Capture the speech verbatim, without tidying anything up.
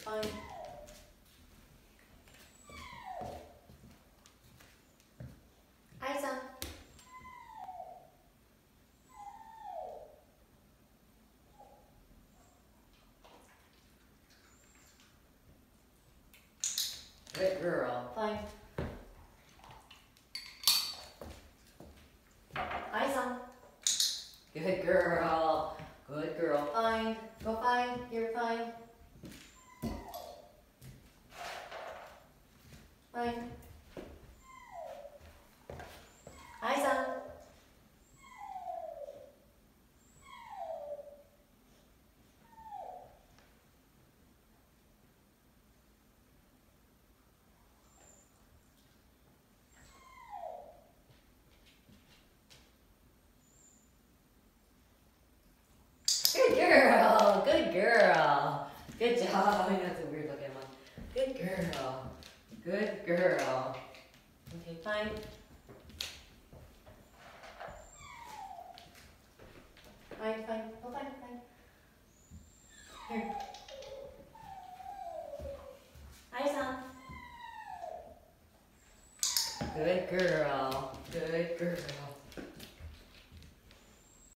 Fine. Eyes up. Good girl. Fine. Eyes on. Good girl. Good girl. Fine. Go fine. You're fine. Fine. Eyes on. Good girl. Good girl. Good job. I know it's a weird looking one. Good girl. Good girl. Okay, fine. Fine, fine. Oh, fine, fine. Here. Eyes on. Good girl. Good girl.